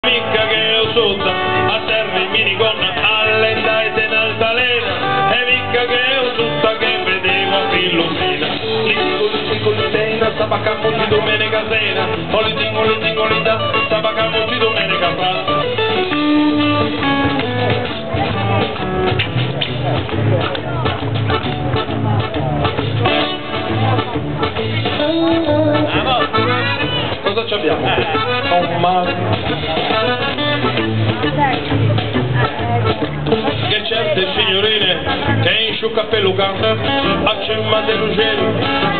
Mica che io sotto a terra in minigonna all'endate in altalena e mica che io sotto che vedevo a Filomena l'ittina stava a campo di domenica sera o l'ittinolita stava a campo di domenica fra cosa ci abbiamo? Un mare che certe signorine che in suo cappello canta a cima dello gelo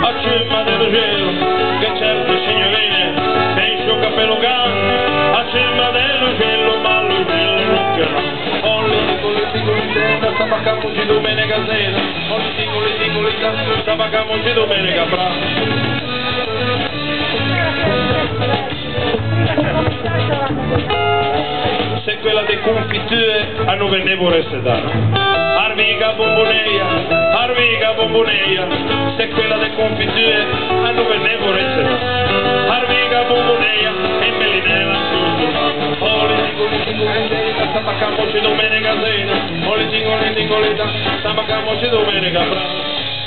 che certe signorine che in suo cappello canta a cima dello gelo ma lo gelo non chiama olli stava a campo di domenica sera olli stava a campo di domenica bravo. Se quella dei confiture a non ve ne vorreste dare arviga bomboneia se quella dei confiture a non ve ne vorreste dare arviga bomboneia e melinella stava a campo di domenica sera olli stava a campo di domenica bravo.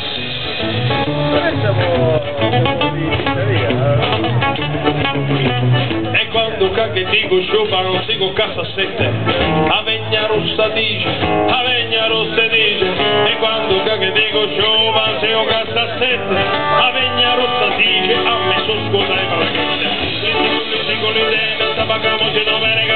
E quando che dico sciupa non sigo cassa sette Avegna rossa dice e quando che dico sciupa non sigo cassa sette Avegna rossa dice a me so scusa e malamente stava a campo di domenica